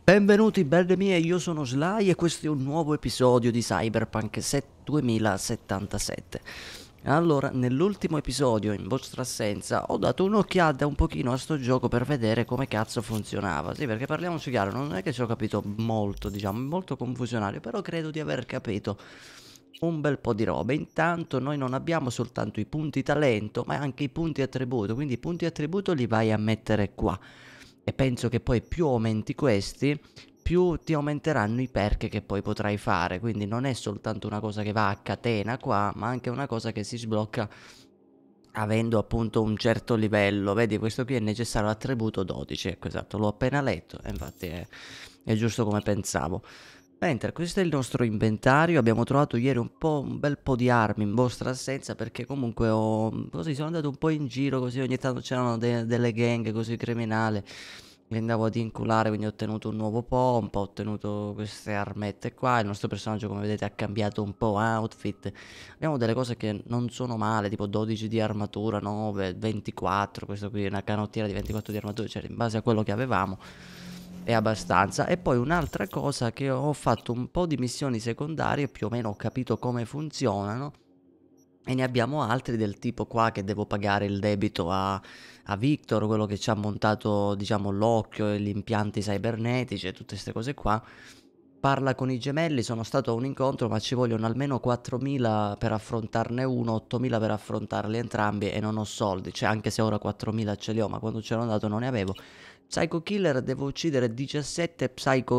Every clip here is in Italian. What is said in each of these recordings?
Benvenuti belli miei, io sono Sly e questo è un nuovo episodio di Cyberpunk 2077. Allora, nell'ultimo episodio, in vostra assenza, ho dato un'occhiata un pochino a sto gioco per vedere come cazzo funzionava. Sì, perché parliamoci chiaro, non è che ci ho capito molto, diciamo, molto confusionario, però credo di aver capito un bel po' di roba. Intanto noi non abbiamo soltanto i punti talento, ma anche i punti attributo, quindi i punti attributo li vai a mettere qua. E penso che poi più aumenti questi, più ti aumenteranno i perk che poi potrai fare. Quindi non è soltanto una cosa che va a catena qua, ma anche una cosa che si sblocca avendo appunto un certo livello. Vedi, questo qui è necessario attributo 12. Ecco, esatto, l'ho appena letto, e infatti è giusto come pensavo. Mentre questo è il nostro inventario, abbiamo trovato ieri un bel po' di armi in vostra assenza perché comunque così sono andato un po' in giro, così ogni tanto c'erano delle gang così criminali, li andavo ad inculare, quindi ho ottenuto un nuovo pompa, ho ottenuto queste armette qua, il nostro personaggio come vedete ha cambiato un po' outfit, abbiamo delle cose che non sono male, tipo 12 di armatura, 9, 24, questo qui è una canottiera di 24 di armatura, cioè in base a quello che avevamo è abbastanza. E poi un'altra cosa, che ho fatto un po' di missioni secondarie, più o meno ho capito come funzionano, e ne abbiamo altri del tipo qua che devo pagare il debito a Victor, quello che ci ha montato, diciamo, l'occhio e gli impianti cibernetici e tutte queste cose qua. Parla con i gemelli, sono stato a un incontro, ma ci vogliono almeno 4.000 per affrontarne uno, 8.000 per affrontarli entrambi e non ho soldi, cioè anche se ora 4.000 ce li ho, ma quando c'ero andato non ne avevo. Psycho Killer devo uccidere 17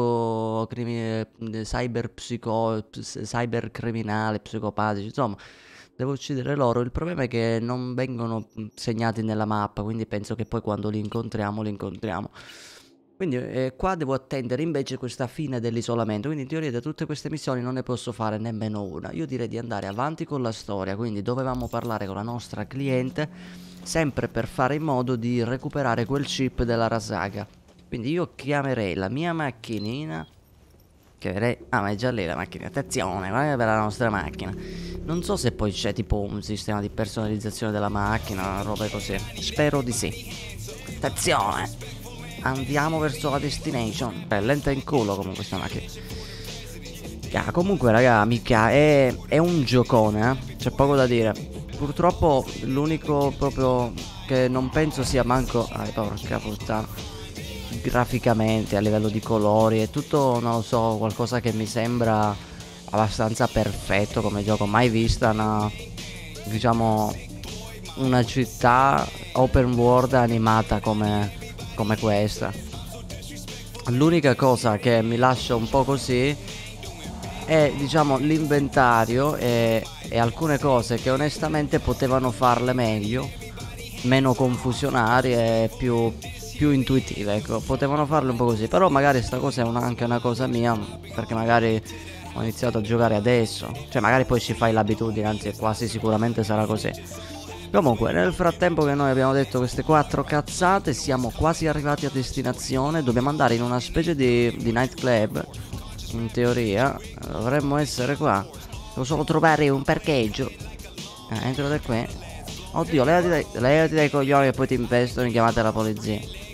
cybercriminali, psicopatici, insomma, devo uccidere loro. Il problema è che non vengono segnati nella mappa, quindi penso che poi quando li incontriamo, li incontriamo. Quindi qua devo attendere invece questa fine dell'isolamento, quindi in teoria da tutte queste missioni non ne posso fare nemmeno una. Io direi di andare avanti con la storia, quindi dovevamo parlare con la nostra cliente, sempre per fare in modo di recuperare quel chip della Rasaga. Quindi io chiamerei la mia macchinina, ah, ma è già lì la macchina, attenzione, guarda per la nostra macchina. Non so se poi c'è tipo un sistema di personalizzazione della macchina, robe così, spero di sì. Attenzione! Andiamo verso la destination. Beh, lenta in culo comunque sta macchina. Comunque raga, mica è un giocone, c'è poco da dire. Purtroppo l'unico proprio che non penso sia manco, porca puttana, graficamente, a livello di colori, è tutto, non lo so, qualcosa che mi sembra abbastanza perfetto come gioco. Mai vista una, diciamo, una città open world animata come questa. L'unica cosa che mi lascia un po' così è, diciamo, l'inventario e alcune cose che onestamente potevano farle meglio, meno confusionarie e più intuitive, ecco, potevano farle un po' così. Però magari sta cosa è anche una cosa mia, perché magari ho iniziato a giocare adesso, cioè magari poi ci fai l'abitudine, anzi quasi sicuramente sarà così. Comunque, nel frattempo che noi abbiamo detto queste 4 cazzate, siamo quasi arrivati a destinazione. Dobbiamo andare in una specie di nightclub. In teoria dovremmo essere qua. Devo solo trovare un parcheggio. Entro da qui. Oddio, levati dai coglioni e poi ti investono in chiamata la polizia.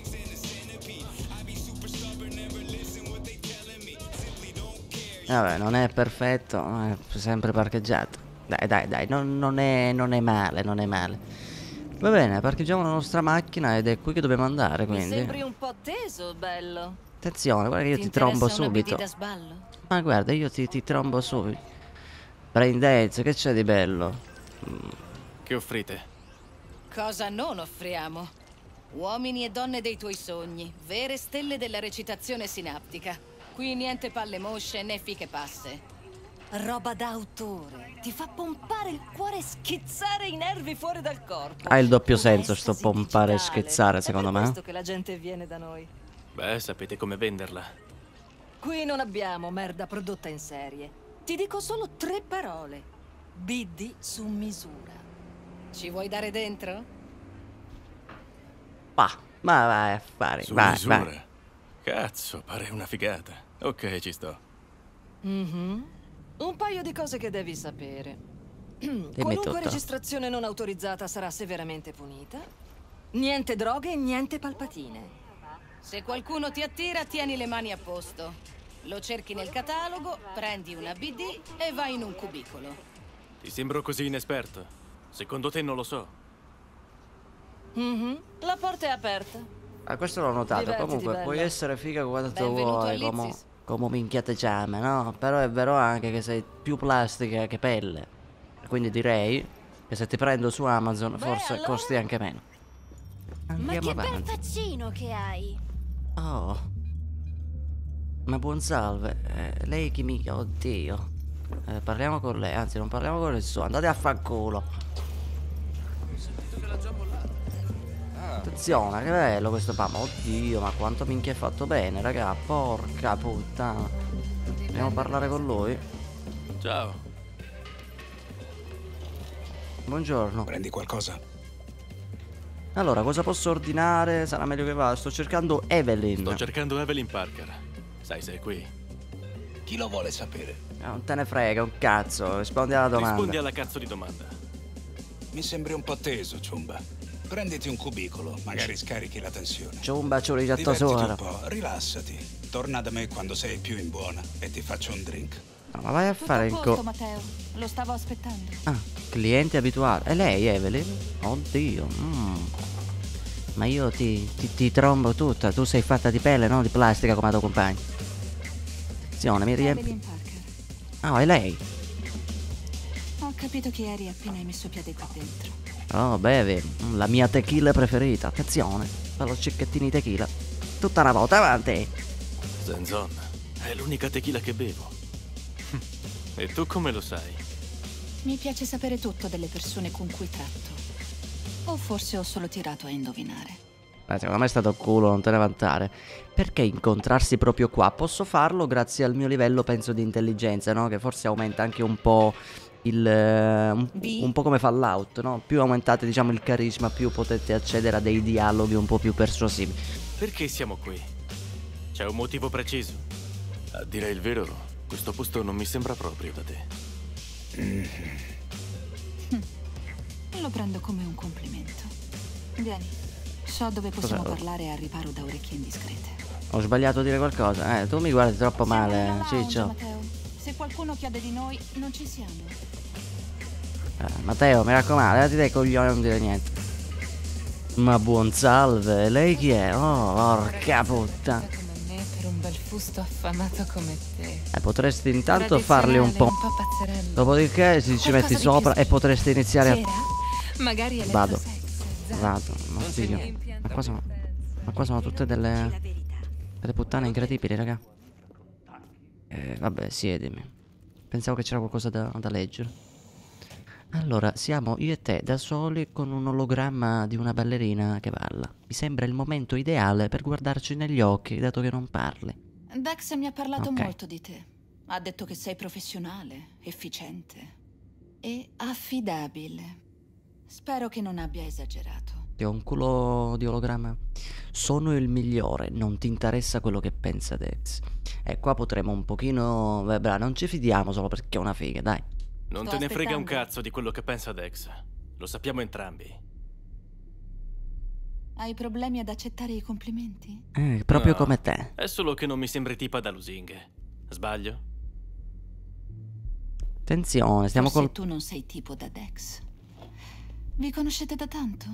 Vabbè, non è perfetto, è sempre parcheggiato. Dai, non è male, non è male. Va bene, parcheggiamo la nostra macchina ed è qui che dobbiamo andare, quindi. Mi sembri un po' teso, bello. Attenzione, guarda che io ti trombo subito. Ma guarda, io ti trombo subito. Braindance, che c'è di bello? Che offrite? Cosa non offriamo? Uomini e donne dei tuoi sogni, vere stelle della recitazione sinaptica. Qui niente palle mosce né fiche passe. Roba d'autore, ti fa pompare il cuore e schizzare i nervi fuori dal corpo. Ha il doppio senso sto pompare e schizzare, secondo me. È per questo che la gente viene da noi. Beh, sapete come venderla. Qui non abbiamo merda prodotta in serie. Ti dico solo 3 parole. BD su misura. Ci vuoi dare dentro? Ma vai a fare, Su vai, misura? vai. Cazzo, pare una figata. Ok, ci sto. Un paio di cose che devi sapere. Qualunque tutto. registrazione non autorizzata sarà severamente punita. Niente droghe e niente palpatine. Se qualcuno ti attira, tieni le mani a posto. Lo cerchi nel catalogo, prendi una BD e vai in un cubicolo. Ti sembro così inesperto? Secondo te non lo so? La porta è aperta. Ah, questo l'ho notato. Divertiti, Comunque, bella. puoi essere figa quanto Benvenuto vuoi, all'Izzis. come minchia te chiama, no? Però è vero anche che sei più plastica che pelle. Quindi direi che se ti prendo su Amazon forse allora? costi anche meno. Ma Andiamo che bel avanti. faccino che hai! Oh. Ma buon salve. Lei chi mica? Oddio. Parliamo con lei, anzi non parliamo con nessuno. Andate a fanculo. Attenzione, che bello questo pamo. Oddio, ma quanto minchia è fatto bene, raga. Porca puttana. Andiamo a parlare con lui. Ciao. Buongiorno. Prendi qualcosa? Allora, cosa posso ordinare? Sarà meglio che vada. Sto cercando Evelyn. Sto cercando Evelyn Parker. Sai, sei qui. Chi lo vuole sapere? Non te ne frega, un cazzo. Rispondi alla domanda. Rispondi alla cazzo di domanda. Mi sembri un po' teso, Ciumba. Prenditi un cubicolo, magari scarichi la tensione. C'ho un bacio di gatto Divertiti un solo. po', rilassati. Torna da me quando sei più in buona e ti faccio un drink. No, ma vai a Tutto fare a il posto, co... Matteo. Lo stavo aspettando. Ah, cliente abituale. E lei, Evelyn? Oddio. Ma io ti trombo tutta. Tu sei fatta di pelle, non di plastica come la tua compagna. Attenzione, mi riempie. Evelyn Parker. Ah, è lei. Ho capito che eri appena hai messo piede qua dentro. Oh, bevi. La mia tequila preferita. Attenzione. Fallo cicchettini tequila. Tutta una volta, avanti. Zenzon, è l'unica tequila che bevo. E tu come lo sai? Mi piace sapere tutto delle persone con cui tratto. O forse ho solo tirato a indovinare. Secondo me è stato culo, non te ne vantare. Perché incontrarsi proprio qua? Posso farlo grazie al mio livello, penso, di intelligenza, no? Che forse aumenta anche un po' un po' come Fallout, no? Più aumentate, diciamo, il carisma, più potete accedere a dei dialoghi un po' più persuasivi. Perché siamo qui? C'è un motivo preciso? A dire il vero, questo posto non mi sembra proprio da te. Lo prendo come un complimento. Vieni. So dove possiamo Cos'è? parlare al riparo da orecchie indiscrete. Ho sbagliato a dire qualcosa? Tu mi guardi troppo Siamo nella male, lounge, Ciccio. Matteo. Se qualcuno chiede di noi, non ci siamo. Matteo, mi raccomando, levati dai coglioni, non dire niente. Ma buon salve, lei chi è? Oh, porca puttana. Come me per un bel fusto affamato come te. Potresti intanto farli un po'. pazzerello. Dopodiché ci Qualcosa metti di sopra più e potresti iniziare a... C'era? Magari Vado. elettrosex. Vado, ma figlio. Ma qua sono tutte delle puttane incredibili, raga. Vabbè, siedimi. Pensavo che c'era qualcosa da leggere. Allora, siamo io e te da soli con un ologramma di una ballerina che balla. Mi sembra il momento ideale per guardarci negli occhi, dato che non parli. Dex mi ha parlato Ok. molto di te. Ha detto che sei professionale, efficiente e affidabile. Spero che non abbia esagerato. Ti ho un culo di ologramma. Sono il migliore, non ti interessa quello che pensa Dex. E qua potremo un pochino... Beh, non ci fidiamo solo perché è una figa, dai. Non Sto te ne frega un aspettando. cazzo di quello che pensa Dex. Lo sappiamo entrambi. Hai problemi ad accettare i complimenti? Proprio No, come te. È solo che non mi sembri tipa da lusinghe. Sbaglio? Attenzione, stiamo Forse col... tu non sei tipo da Dex. Vi conoscete da tanto?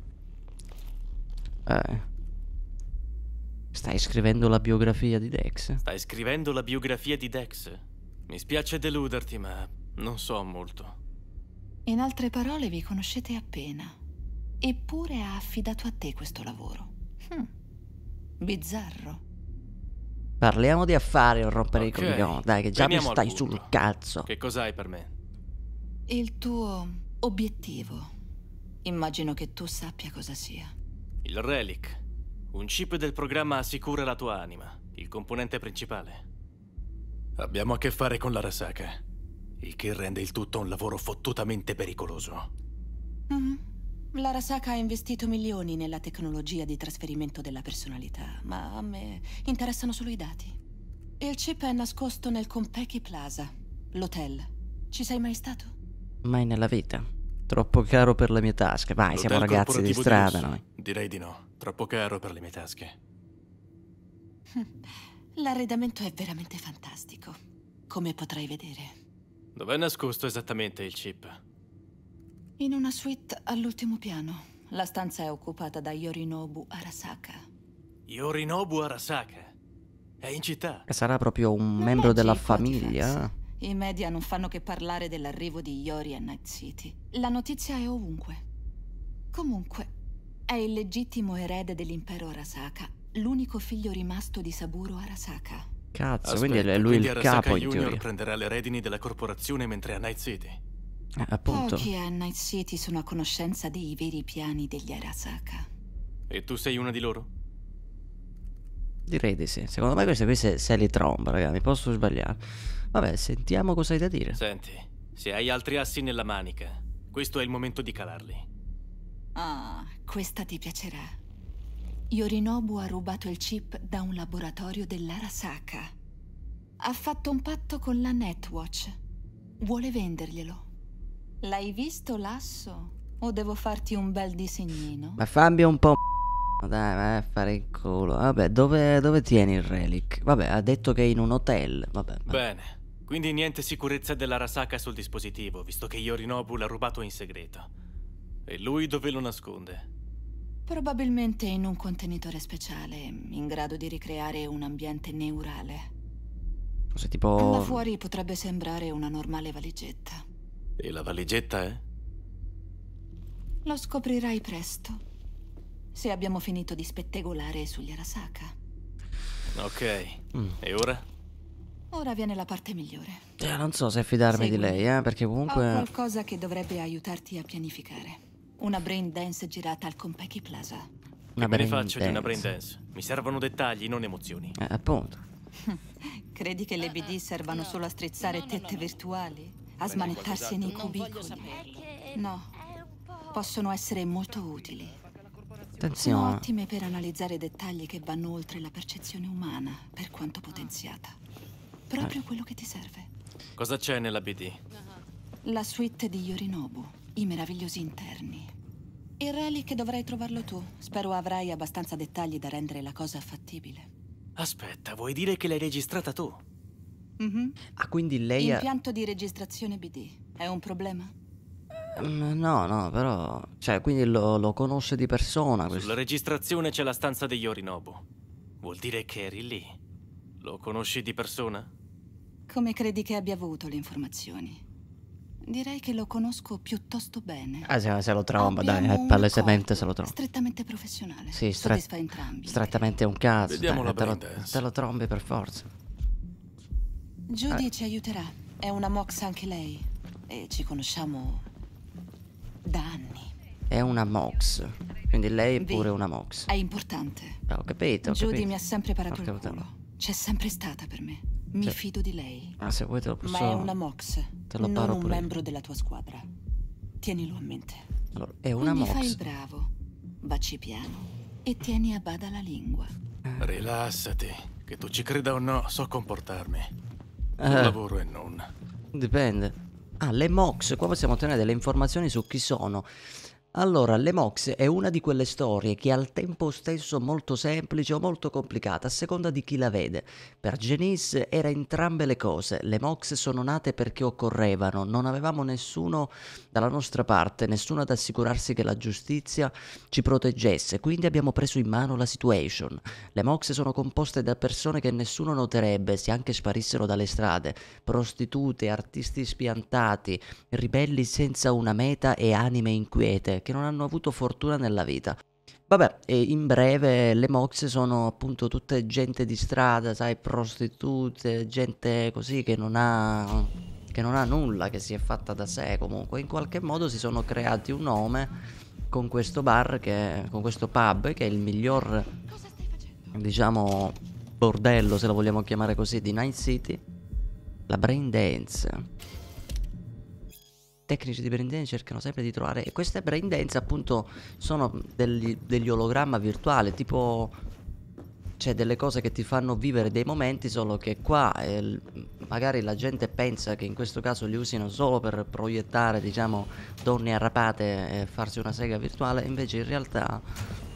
Stai scrivendo la biografia di Dex? Stai scrivendo la biografia di Dex? Mi spiace deluderti, ma non so molto. In altre parole, vi conoscete appena. Eppure ha affidato a te questo lavoro. Bizzarro. Parliamo di affari, non rompere i Ok, coglioni. Dai, che già mi veniamo al stai punto. sul cazzo. Che cos'hai per me? Il tuo obiettivo. Immagino che tu sappia cosa sia. Il Relic. Un chip del programma assicura la tua anima, il componente principale. Abbiamo a che fare con l'Arasaka, il che rende il tutto un lavoro fottutamente pericoloso. L'Arasaka ha investito milioni nella tecnologia di trasferimento della personalità, ma a me interessano solo i dati. Il chip è nascosto nel Compeki Plaza, l'hotel. Ci sei mai stato? Mai nella vita. Troppo caro per le mie tasche. Vai, siamo L'hotel ragazzi di corporativo strada lusso? noi. Direi di no, troppo caro per le mie tasche. L'arredamento è veramente fantastico, come potrai vedere. Dov'è nascosto esattamente il chip? In una suite all'ultimo piano. La stanza è occupata da Yorinobu Arasaka. Yorinobu Arasaka? È in città? Sarà proprio un Non membro della leggi i Quantifax. famiglia? I media non fanno che parlare dell'arrivo di Yori a Night City. La notizia è ovunque. Comunque, è il legittimo erede dell'impero Arasaka, l'unico figlio rimasto di Saburo Arasaka. Cazzo, Aspetta, quindi è lui quindi il Arasaka capo in Junior teoria. prenderà le redini della corporazione mentre è a Night City. Appunto. Pochi a Night City sono a conoscenza dei veri piani degli Arasaka. E tu sei una di loro? Direi di sì. Secondo me queste qui se li tromba, raga, mi posso sbagliare. Vabbè, sentiamo cosa hai da dire. Senti, se hai altri assi nella manica, questo è il momento di calarli. Ah, questa ti piacerà. Yorinobu ha rubato il chip da un laboratorio dell'Arasaka. Ha fatto un patto con la Netwatch. Vuole venderglielo. L'hai visto l'asso? O devo farti un bel disegnino? Ma fammi un po'. Dai, vai a fare il culo. Vabbè, dove tieni il relic? Vabbè, ha detto che è in un hotel. Vabbè. Bene, quindi niente sicurezza dell'Arasaka sul dispositivo, visto che Yorinobu l'ha rubato in segreto. E lui dove lo nasconde? Probabilmente in un contenitore speciale, in grado di ricreare un ambiente neurale. Cos'è Da tipo. fuori potrebbe sembrare una normale valigetta. E la valigetta è? Lo scoprirai presto. Se abbiamo finito di spettegolare sugli Arasaka. Ok, e ora? Ora viene la parte migliore. Non so se fidarmi di Seguimi. lei, perché Ho comunque. qualcosa che dovrebbe aiutarti a pianificare. Una brain dance girata al Compeki Plaza. Una Che me ne brain faccio di una brain dance. dance? Mi servono dettagli, non emozioni. Appunto. Credi che le BD servano solo a strizzare tette virtuali? A smanettarsi nei cubicoli? No. Possono essere molto utili. Sono Attenzione. ottime per analizzare dettagli che vanno oltre la percezione umana, per quanto potenziata. Proprio quello che ti serve. Cosa c'è nella BD? La suite di Yorinobu, i meravigliosi interni. Il relic dovrai trovarlo tu. Spero avrai abbastanza dettagli da rendere la cosa fattibile. Aspetta, vuoi dire che l'hai registrata tu? Ah, quindi lei ha. Impianto di registrazione BD. È un problema? No, però. Cioè, quindi lo conosce di persona questo. Sulla registrazione c'è la stanza di Yorinobu. Vuol dire che eri lì. Lo conosci di persona? Come credi che abbia avuto le informazioni? Direi che lo conosco piuttosto bene. Ah, se lo tromba, Abbiamo dai, un palesemente accordo se lo tromba. strettamente professionale. Sì, Soddisfa entrambi. strettamente un cazzo. Vediamo dai, la brain dance. te lo trombi per forza. Judy ci aiuterà. È una Mox anche lei. E ci conosciamo da anni. È una Mox. Quindi lei è Vì, pure una Mox. È importante. Ho capito, ho Judy capito. mi ha sempre parato Ho il capito. culo. C'è sempre stata per me. Mi Sì. fido di lei. Ah, se vuoi te lo posso. Ma è una Mox, te lo non paro un pure io. membro della tua squadra. Tienilo a mente. Allora, è una Quindi fai Mox. il bravo, baci piano e tieni a bada la lingua. Rilassati, che tu ci creda o no, so comportarmi. Sul Eh. lavoro e non. Dipende. Ah, le Mox, qua possiamo ottenere delle informazioni su chi sono. Allora, le Mox è una di quelle storie che è al tempo stesso molto semplice o molto complicata, a seconda di chi la vede. Per Janice era entrambe le cose. Le Mox sono nate perché occorrevano, non avevamo nessuno dalla nostra parte, nessuno ad assicurarsi che la giustizia ci proteggesse, quindi abbiamo preso in mano la situation. Le Mox sono composte da persone che nessuno noterebbe se anche sparissero dalle strade, prostitute, artisti spiantati, ribelli senza una meta e anime inquiete che non hanno avuto fortuna nella vita. Vabbè, e in breve le Mox sono appunto tutte gente di strada, sai, prostitute, gente così che non ha nulla, che si è fatta da sé comunque. In qualche modo si sono creati un nome con questo bar, con questo pub, che è il miglior, diciamo, bordello, se lo vogliamo chiamare così, di Night City. La Brain Dance. Tecnici di brain dance cercano sempre di trovare. E queste brain dance appunto sono degli ologramma virtuali, tipo c'è delle cose che ti fanno vivere dei momenti, solo che qua magari la gente pensa che in questo caso li usino solo per proiettare, diciamo, donne arrapate e farsi una sega virtuale, invece in realtà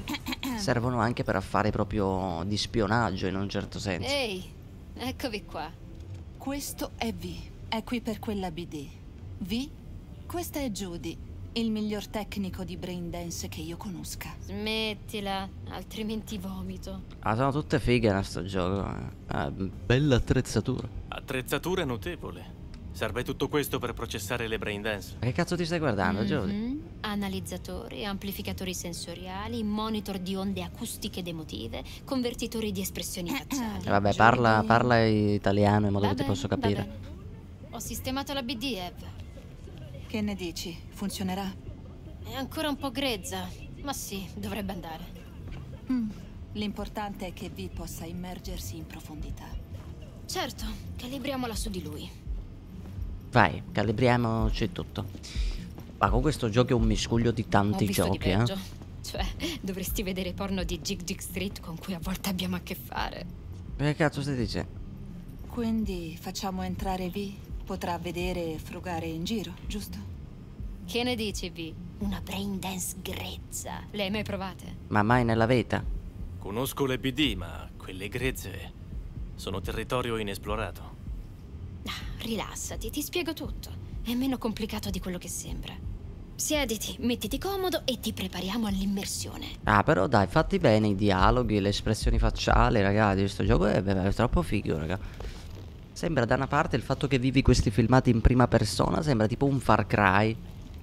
servono anche per affari proprio di spionaggio in un certo senso. Ehi, eccovi qua. Questo è V, è qui per quella BD. V, questa è Judy, il miglior tecnico di braindance che io conosca. Smettila, altrimenti vomito. Ah, sono tutte fighe in sto gioco. Bella attrezzatura. Attrezzatura notevole. Serve tutto questo per processare le braindance. Ma che cazzo ti stai guardando, Jody? Analizzatori, amplificatori sensoriali, monitor di onde acustiche ed emotive, convertitori di espressioni facciali. Vabbè, parla italiano in modo che ti Vabbè, posso capire. vabbè. Ho sistemato la BD, Ev. Che ne dici? Funzionerà? È ancora un po' grezza, ma sì, dovrebbe andare. L'importante è che V possa immergersi in profondità. Certo, calibriamola su di lui. Vai, calibriamoci tutto. Ma con questo gioco è un miscuglio di Ho tanti visto giochi, di peggio. Cioè, dovresti vedere porno di Jig Jig Street con cui a volte abbiamo a che fare. Che cazzo stai dicendo? Quindi facciamo entrare V? Potrà vedere e frugare in giro, giusto? Che ne dici, V? Una braindance grezza. Le hai mai provate? Ma mai nella vita? Conosco le BD, ma quelle grezze sono territorio inesplorato. Rilassati, ti spiego tutto. È meno complicato di quello che sembra. Siediti, mettiti comodo e ti prepariamo all'immersione. Ah, però dai, fatti bene i dialoghi, le espressioni facciali, ragazzi. Questo gioco è troppo figo, raga. Sembra da una parte il fatto che vivi questi filmati in prima persona, sembra tipo un Far Cry.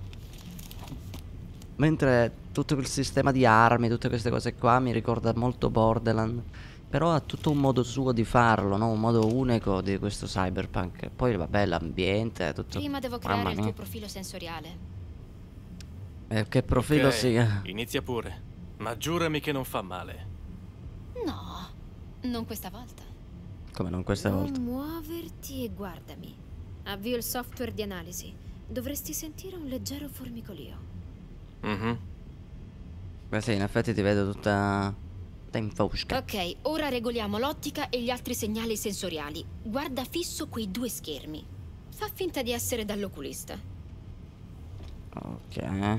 Mentre tutto quel sistema di armi, tutte queste cose qua mi ricorda molto Borderlands. Però ha tutto un modo suo di farlo, no? Un modo unico di questo Cyberpunk. Poi vabbè, l'ambiente, tutto. Prima devo Mamma creare il mia. tuo profilo sensoriale. Che profilo Ok, sia. Inizia pure. Ma giurami che non fa male. No, non questa volta. Come non questa Non volta. muoverti e guardami. Avvio il software di analisi. Dovresti sentire un leggero formicolio. Beh sì, in effetti ti vedo tutta in fosca. Ok, ora regoliamo l'ottica e gli altri segnali sensoriali. Guarda fisso quei due schermi. Fa finta di essere dall'oculista. Ok.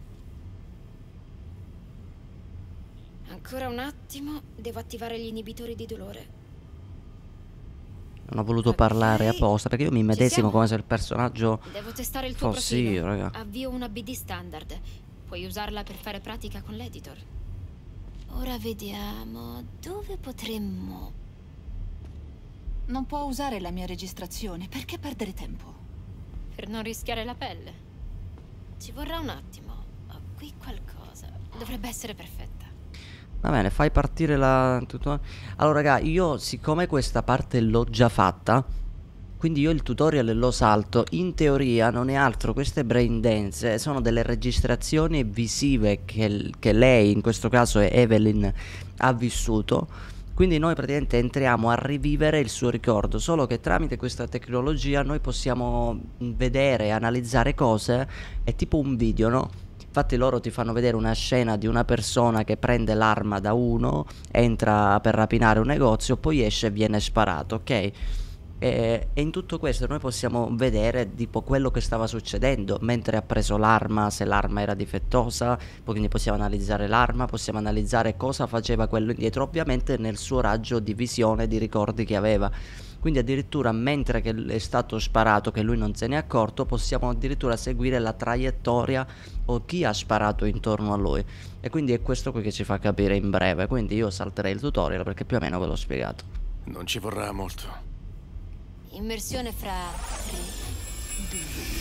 Ancora un attimo, devo attivare gli inibitori di dolore. Non ho voluto Ok. parlare apposta perché io mi medesimo siamo? come se il personaggio Devo testare il tuo fossi profilo. io, raga. Avvio una BD standard. Puoi usarla per fare pratica con l'editor. Ora vediamo dove potremmo. Non può usare la mia registrazione, perché perdere tempo? Per non rischiare la pelle. Ci vorrà un attimo. Ho qui qualcosa. Dovrebbe essere perfetta. Va bene, fai partire la Allora raga, io siccome questa parte l'ho già fatta, quindi io il tutorial lo salto. In teoria non è altro, queste brain dance sono delle registrazioni visive che lei, in questo caso è Evelyn, ha vissuto. Quindi noi praticamente entriamo a rivivere il suo ricordo, solo che tramite questa tecnologia noi possiamo vedere, analizzare cose, è tipo un video, no? Infatti loro ti fanno vedere una scena di una persona che prende l'arma da uno, entra per rapinare un negozio, poi esce e viene sparato, ok? E in tutto questo noi possiamo vedere tipo quello che stava succedendo mentre ha preso l'arma, se l'arma era difettosa, quindi possiamo analizzare l'arma, possiamo analizzare cosa faceva quello indietro, ovviamente nel suo raggio di visione, di ricordi che aveva. Quindi addirittura mentre che è stato sparato, che lui non se ne è accorto, possiamo addirittura seguire la traiettoria o chi ha sparato intorno a lui. E quindi è questo qui che ci fa capire in breve. Quindi io salterei il tutorial perché più o meno ve l'ho spiegato. Non ci vorrà molto. Immersione fra 3, 2,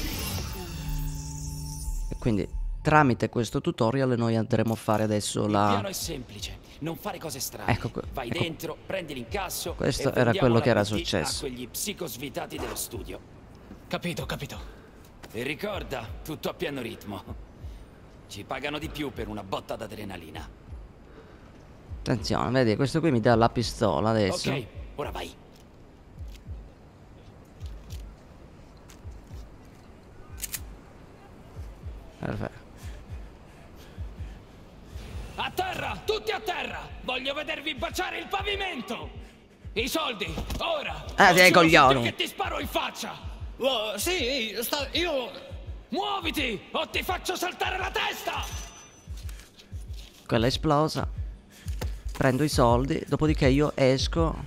1. E quindi tramite questo tutorial noi andremo a fare adesso Il la... piano è semplice, non fare cose strane. Ecco, Vai ecco. dentro, prendi l'incasso. Questo e era vendiamo quello la che era BD successo. A quegli psicosvitati dello studio. Capito, capito. E ricorda, tutto a piano ritmo. Ci pagano di più per una botta d'adrenalina. Attenzione, vedi, questo qui mi dà la pistola adesso. Ok, ora vai. Perfetto. A terra! Tutti a terra! Voglio vedervi baciare il pavimento! I soldi, ora! Ah, dei Non ci vuole coglioni. più che ti sparo in faccia! Sì, io... Muoviti o ti faccio saltare la testa! Quella è esplosa. Prendo i soldi, dopodiché io esco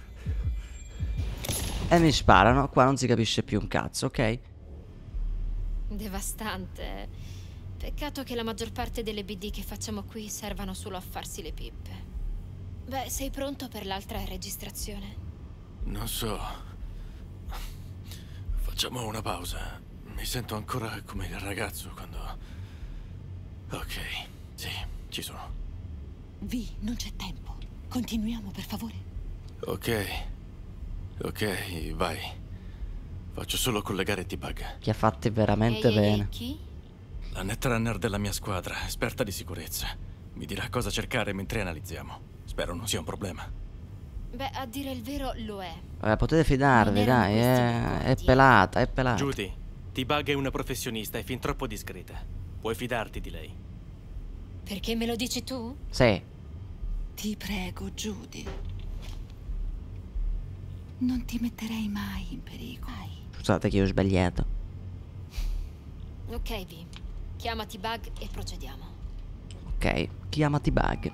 e mi sparano. Qua non si capisce più un cazzo, ok? Devastante. Peccato che la maggior parte delle BD che facciamo qui servano solo a farsi le pippe. Beh, sei pronto per l'altra registrazione? Non so. Facciamo una pausa. Mi sento ancora come il ragazzo quando... Ok, sì, ci sono. Vi, non c'è tempo. Continuiamo, per favore. Ok, vai. Faccio solo collegare T-Bug. Che ha fatti veramente Ehi, bene. chi? La netrunner della mia squadra, esperta di sicurezza. Mi dirà cosa cercare mentre analizziamo. Spero non sia un problema. Beh, a dire il vero lo è. Vabbè, potete fidarvi, Non erano dai, questi gli è accordi. pelata, è pelata. Judy, T-Bug è una professionista e fin troppo discreta. Puoi fidarti di lei. Perché me lo dici tu? Sì. Ti prego, Judy. Non ti metterei mai in pericolo. Scusate che io ho sbagliato. Ok, Vi. Chiamati Bug e procediamo. Ok, chiamati Bug.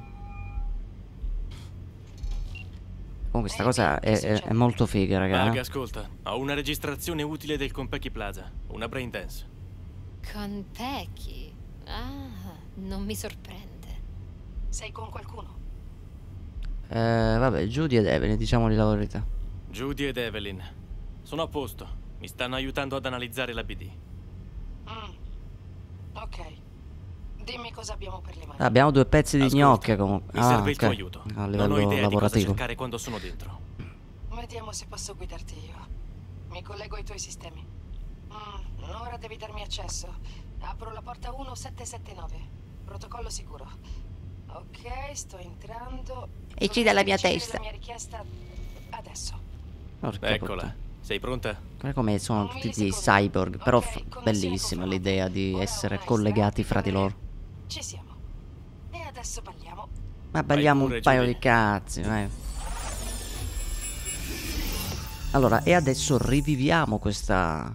Comunque sta cosa è molto figa, raga. Bug, ascolta. Ho una registrazione utile del Konpeki Plaza. Una brain dance. Con Pecky? Ah, non mi sorprende. Sei con qualcuno? Vabbè, Judy ed Evelyn, diciamoli la verità. Judy ed Evelyn. Sono a posto. Mi stanno aiutando ad analizzare la BD. Ok. Dimmi cosa abbiamo per le mani. Abbiamo due pezzi di Ascolta, gnocche comunque. Mi serve il tuo ok. aiuto. A Non ho livello idea di cosa lavorativo. cercare quando sono dentro. Vediamo se posso guidarti io. Mi collego ai tuoi sistemi. Ora devi darmi accesso. Apro la porta 1779. Protocollo sicuro. Ok, sto entrando. E ci dà la mia Ricevere testa. La mia richiesta adesso. Porca Eccola. puttana. Sei pronta? Guarda come sono Un tutti dei millisecondo. cyborg. Però Ok, connessione bellissima confermata. l'idea di Ora essere una collegati estratta fra di loro. Ci siamo. E adesso balliamo. Ma balliamo pure, un paio Judy. di cazzi, vai. Allora, e adesso riviviamo questa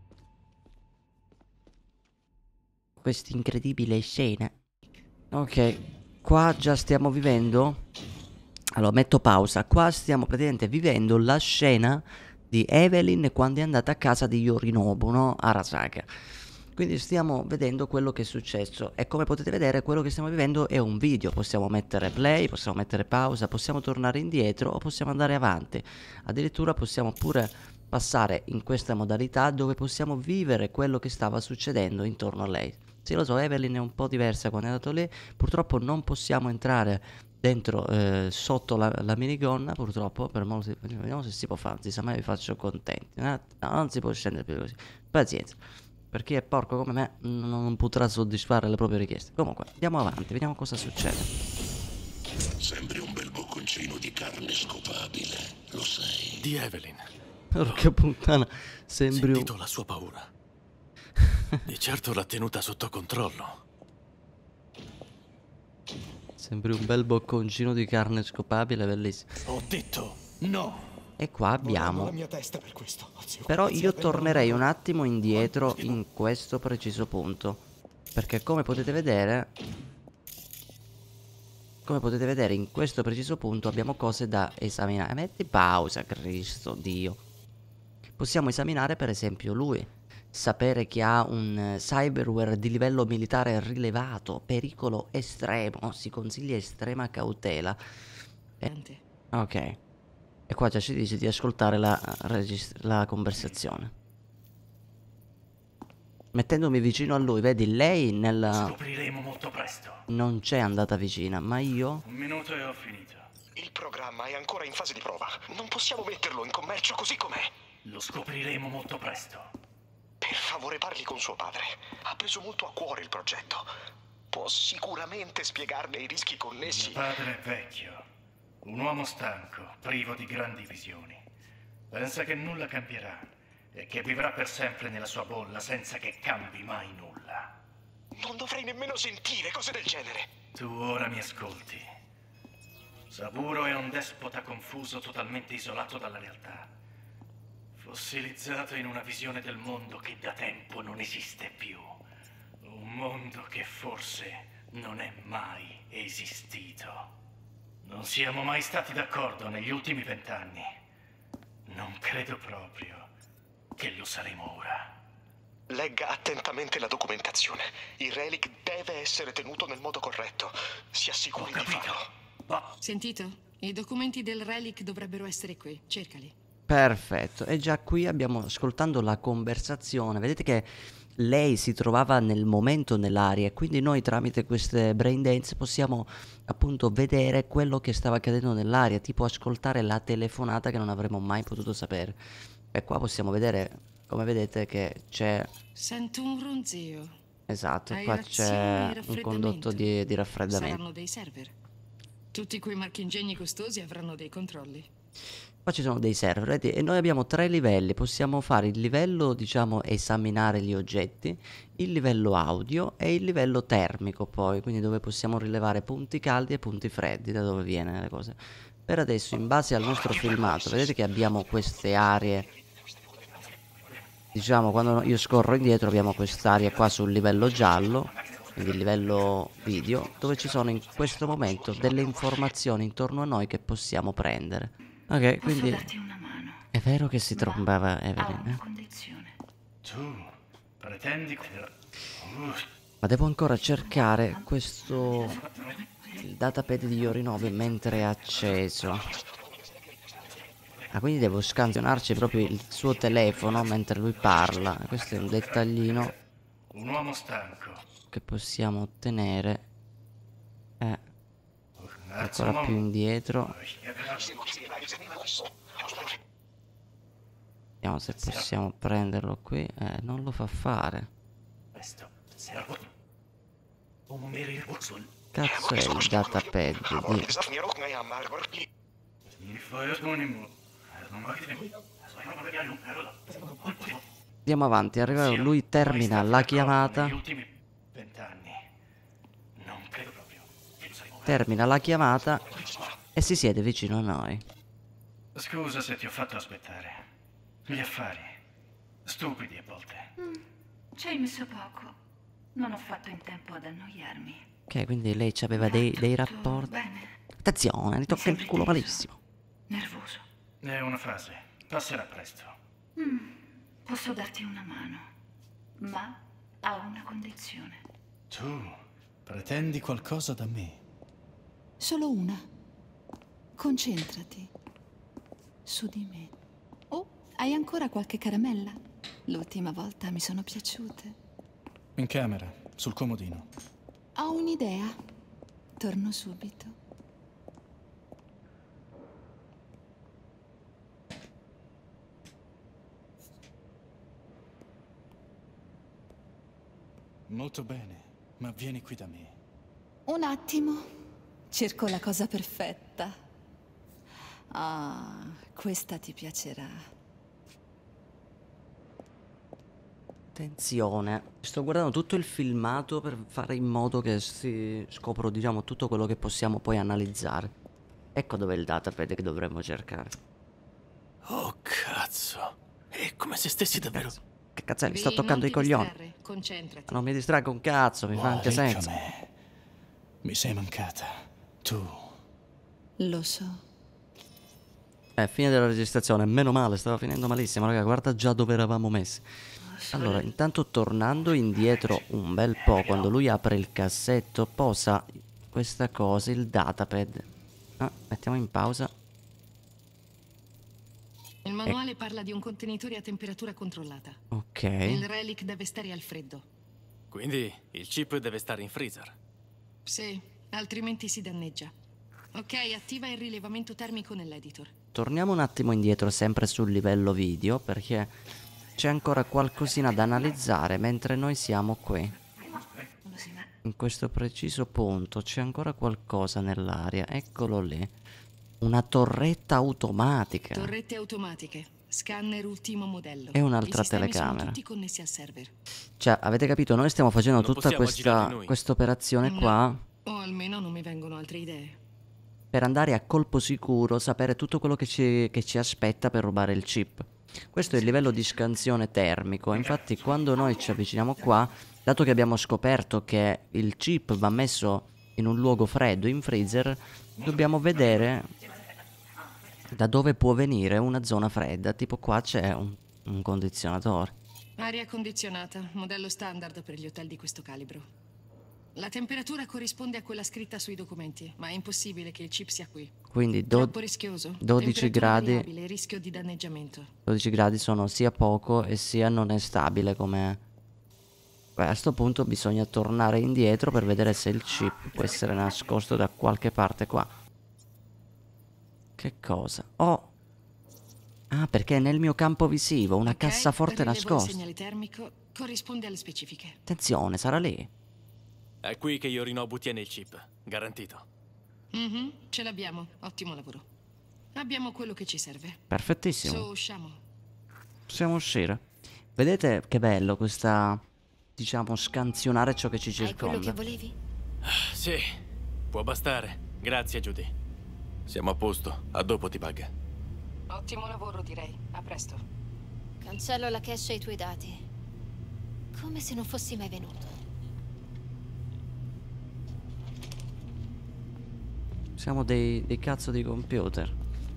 incredibile scena. Ok, qua già stiamo vivendo. Allora, metto pausa. Qua stiamo praticamente vivendo la scena di Evelyn quando è andata a casa di Yorinobu, no? Arasaka. Quindi stiamo vedendo quello che è successo e come potete vedere quello che stiamo vivendo è un video. Possiamo mettere play, possiamo mettere pausa, possiamo tornare indietro o possiamo andare avanti. Addirittura possiamo pure passare in questa modalità dove possiamo vivere quello che stava succedendo intorno a lei. Sì, lo so, Evelyn è un po' diversa quando è andato lì. Purtroppo non possiamo entrare dentro, sotto la minigonna, purtroppo, per molti... Vediamo se si può fare, non si sa mai, vi faccio contenti. No, non si può scendere più così. Pazienza. Per chi è porco come me non potrà soddisfare le proprie richieste. Comunque, andiamo avanti, vediamo cosa succede. Sembri un bel bocconcino di carne scopabile, lo sai. Di Evelyn. Porca puttana, sembri un... Sentito la sua paura. Di certo l'ha tenuta sotto controllo. Sembri un bel bocconcino di carne scopabile, bellissimo. Ho detto no. E qua abbiamo... la mia testa per questo. Zio, Però zio, io vengono- tornerei un attimo indietro in questo preciso punto. Perché come potete vedere in questo preciso punto abbiamo cose da esaminare. Metti pausa, Cristo Dio. Possiamo esaminare per esempio lui. Sapere che ha un cyberware di livello militare rilevato. Pericolo estremo. Si consiglia estrema cautela. Ok. E qua già ci dice di ascoltare la conversazione. Mettendomi vicino a lui, vedi, lei nella... Scopriremo molto presto. non c'è andata vicina, ma io... Un minuto e ho finito. Il programma è ancora in fase di prova. Non possiamo metterlo in commercio così com'è. Lo scopriremo molto presto. Per favore parli con suo padre. Ha preso molto a cuore il progetto. Può sicuramente spiegarle i rischi connessi. Mio padre è vecchio. Un uomo stanco, privo di grandi visioni. Pensa che nulla cambierà e che vivrà per sempre nella sua bolla senza che cambi mai nulla. Non dovrei nemmeno sentire cose del genere. Tu ora mi ascolti. Saburo è un despota confuso, totalmente isolato dalla realtà. Fossilizzato in una visione del mondo che da tempo non esiste più. Un mondo che forse non è mai esistito. Non siamo mai stati d'accordo negli ultimi 20 anni. Non credo proprio che lo saremo ora. Legga attentamente la documentazione. Il relic deve essere tenuto nel modo corretto. Si assicuri di farlo. Sentito? I documenti del relic dovrebbero essere qui. Cercali. Perfetto, e già qui abbiamo ascoltando la conversazione. Vedete che lei si trovava nel momento nell'aria e quindi noi tramite queste brain dance possiamo appunto vedere quello che stava accadendo nell'aria, tipo ascoltare la telefonata che non avremmo mai potuto sapere. E qua possiamo vedere, come vedete, che c'è... Sento un ronzio. Esatto, qua Aerazione c'è e un condotto di raffreddamento. Saranno dei server. Tutti quei marchingegni costosi avranno dei controlli. Qua ci sono dei server, vedi? E noi abbiamo 3 livelli. Possiamo fare il livello, diciamo, esaminare gli oggetti, il livello audio e il livello termico poi, quindi dove possiamo rilevare punti caldi e punti freddi, da dove viene le cose. Per adesso, in base al nostro filmato, vedete che abbiamo queste aree, diciamo, quando io scorro indietro abbiamo quest'area qua sul livello giallo, quindi il livello video, dove ci sono in questo momento delle informazioni intorno a noi che possiamo prendere. Ok, quindi è vero che si trombava Evelyn, Tu pretendi che... ma devo ancora cercare questo... il datapad di Yorinobu mentre è acceso. Ah, quindi devo scansionarci proprio il suo telefono mentre lui parla. Questo è un dettaglino Un uomo stanco. che possiamo ottenere. Ancora più indietro. Vediamo se possiamo prenderlo qui. Non lo fa fare. Cazzo è il datapad di... Andiamo avanti, arriva lui, termina la chiamata. Termina la chiamata e si siede vicino a noi. Scusa se ti ho fatto aspettare. Gli affari. Stupidi a volte. Ci hai messo poco. Non ho fatto in tempo ad annoiarmi. Ok, quindi lei ci aveva dei rapporti. Bene. Attenzione, gli tocca il culo malissimo. Nervoso. È una fase. Passerà presto. Posso darti una mano, ma a una condizione. Tu pretendi qualcosa da me? Solo una. Concentrati su di me. Oh, hai ancora qualche caramella? L'ultima volta mi sono piaciute. In camera, sul comodino. Ho un'idea. Torno subito. Molto bene, ma vieni qui da me. Un attimo. Cerco la cosa perfetta. Ah, questa ti piacerà. Attenzione, sto guardando tutto il filmato per fare in modo che si scopro, diciamo, tutto quello che possiamo poi analizzare. Ecco dov'è il datapad che dovremmo cercare. Oh, cazzo. È come se stessi davvero... Che cazzo, mi sto toccando i coglioni. Concentrati. Non mi distraggo un cazzo, mi fa anche senso. Mi sei mancata. Tu. Lo so. Fine della registrazione, meno male, stava finendo malissimo, raga, guarda già dove eravamo messi. Allora, intanto tornando indietro un bel po', quando lui apre il cassetto, posa questa cosa, il datapad. Mettiamo in pausa. Il manuale parla di un contenitore a temperatura controllata. Ok. Il relic deve stare al freddo. Quindi il chip deve stare in freezer. Sì, altrimenti si danneggia. Ok, attiva il rilevamento termico nell'editor. Torniamo un attimo indietro, sempre sul livello video, perché c'è ancora qualcosina da analizzare mentre noi siamo qui. In questo preciso punto c'è ancora qualcosa nell'aria, eccolo lì. Una torretta automatica. Torrette automatiche, scanner ultimo modello. E un'altra I sistemi telecamera. sono tutti connessi al server. Cioè, avete capito? Noi stiamo facendo Non tutta possiamo girare questa noi. operazione qua O almeno non mi vengono altre idee. per andare a colpo sicuro, sapere tutto quello che ci aspetta per rubare il chip. Questo è il livello di scansione termico. Infatti quando noi ci avviciniamo qua, dato che abbiamo scoperto che il chip va messo in un luogo freddo, in freezer, dobbiamo vedere da dove può venire una zona fredda. Tipo qua c'è un condizionatore. Aria condizionata, modello standard per gli hotel di questo calibro. La temperatura corrisponde a quella scritta sui documenti, ma è impossibile che il chip sia qui. Quindi Troppo rischioso. 12 gradi. Variabile, rischio di danneggiamento. 12 gradi sono sia poco e sia non è stabile come... Beh, a sto punto bisogna tornare indietro per vedere se il chip può essere nascosto da qualche parte qua. Che cosa? Oh! Ah, perché è nel mio campo visivo, una cassaforte nascosta. Il segnale termico corrisponde alle specifiche. Attenzione, sarà lì. È qui che Yorinobu tiene il chip, garantito. Ce l'abbiamo, ottimo lavoro. Abbiamo quello che ci serve. Perfettissimo. So, usciamo. Possiamo uscire. Vedete che bello questa, diciamo, scansionare ciò che ci circonda. Hai quello che volevi? Sì, può bastare. Grazie, Judy. Siamo a posto, a dopo ti bug. Ottimo lavoro, direi. A presto. Cancello la cache e i tuoi dati. Come se non fossi mai venuto. Siamo dei cazzo di computer.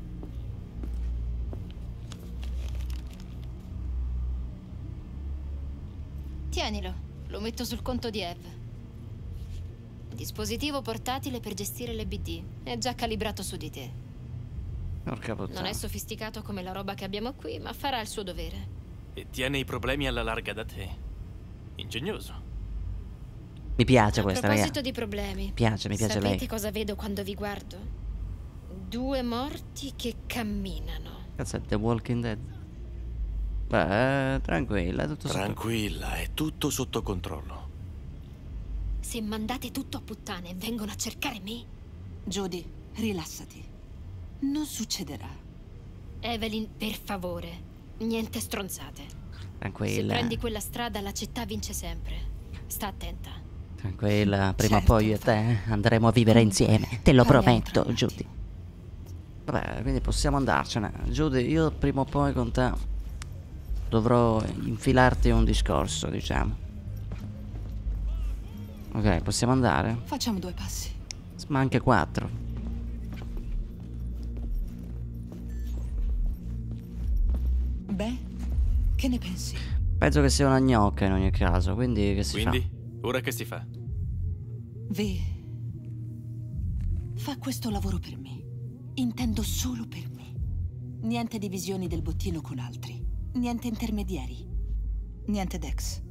Tienilo, lo metto sul conto di Ev. Dispositivo portatile per gestire le BD. È già calibrato su di te. Porca puttana. Non è sofisticato come la roba che abbiamo qui, ma farà il suo dovere. E tiene i problemi alla larga da te. Ingegnoso. Mi piace questa, A raga. proposito di problemi. Mi piace lei. Sapete cosa vedo quando vi guardo? 2 morti che camminano. Cazzo è The Walking Dead? Beh, tranquilla, è tutto Tranquilla, è tutto sotto controllo. Se mandate tutto a puttane e vengono a cercare me... Judy, rilassati. Non succederà. Evelyn, per favore, niente stronzate. Tranquilla. Se prendi quella strada, la città vince sempre. Sta attenta. Tranquilla, prima o poi io e te andremo a vivere insieme, te lo prometto, Judy. Vabbè, quindi possiamo andarcene. Judy, io prima o poi con te dovrò infilarti un discorso, diciamo. Ok, possiamo andare? Facciamo 2 passi. Ma anche 4. Beh, che ne pensi? Penso che sia una gnocca in ogni caso, quindi che si fa? Ora che si fa? Vi, fa questo lavoro per me. Intendo solo per me. Niente divisioni del bottino con altri. Niente intermediari. Niente Dex.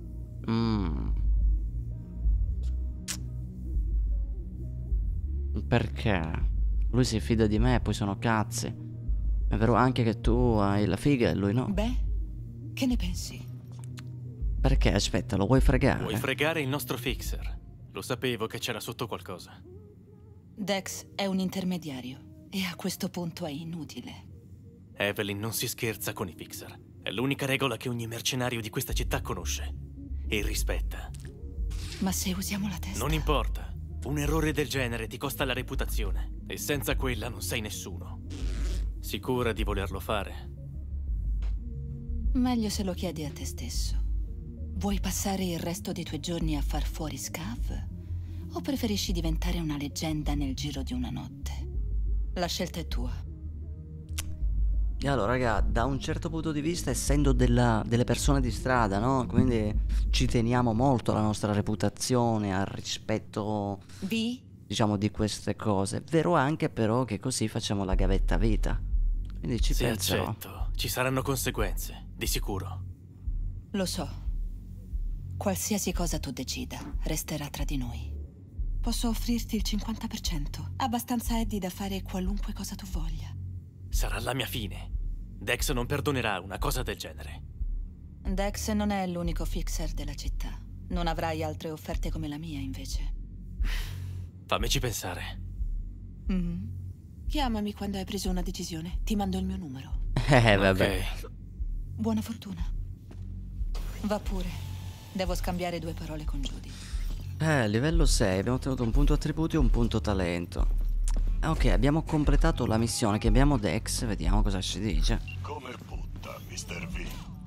Perché? Lui si fida di me e poi sono cazzi. È vero anche che tu hai la figa e lui no. Beh, che ne pensi? Perché? Aspetta, lo vuoi fregare? Vuoi fregare il nostro fixer? Lo sapevo che c'era sotto qualcosa. Dex è un intermediario e a questo punto è inutile. Evelyn non si scherza con i fixer. È l'unica regola che ogni mercenario di questa città conosce e rispetta. Ma se usiamo la testa... Non importa. Un errore del genere ti costa la reputazione e senza quella non sei nessuno. Sicura di volerlo fare? Meglio se lo chiedi a te stesso. Vuoi passare il resto dei tuoi giorni a far fuori Scav? O preferisci diventare una leggenda nel giro di una notte? La scelta è tua. E allora, raga, da un certo punto di vista, essendo delle persone di strada, no? Quindi ci teniamo molto alla nostra reputazione, al rispetto, diciamo, di queste cose. È vero anche però che così facciamo la gavetta vita. Quindi ci penserò. Accetto. Ci saranno conseguenze, di sicuro. Lo so. Qualsiasi cosa tu decida, resterà tra di noi. Posso offrirti il 50%. Abbastanza Eddie da fare qualunque cosa tu voglia. Sarà la mia fine. Dex non perdonerà una cosa del genere. Dex non è l'unico fixer della città. Non avrai altre offerte come la mia, invece. Fammici pensare. Chiamami quando hai preso una decisione. Ti mando il mio numero. Vabbè. Okay. Buona fortuna. Va pure. Devo scambiare 2 parole con Judy. Livello 6. Abbiamo ottenuto un punto attributi e un punto talento. Ok, abbiamo completato la missione. Chiamiamo Dex, vediamo cosa ci dice. Come butta? Mr. V.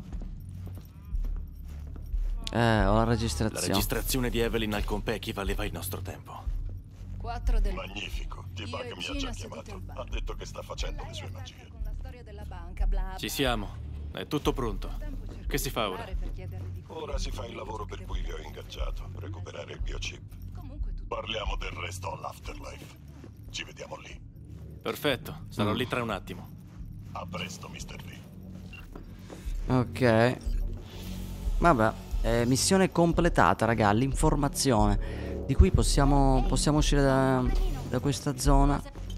Ho la La registrazione. registrazione di Evelyn al compè equivaleva il nostro tempo. 4 del... Magnifico. T-Bug mi ha già chiamato. Ha detto che sta facendo le sue magie. Ci siamo. È tutto pronto. Che si fa ora? Ora si fa il lavoro per cui vi ho ingaggiato. Recuperare il biochip. Parliamo del resto all'Afterlife. Ci vediamo lì. Perfetto. Sarò lì tra un attimo. A presto, Mr. V. Ok. Vabbè. Missione completata, raga. L'informazione. Di cui possiamo uscire da questa zona.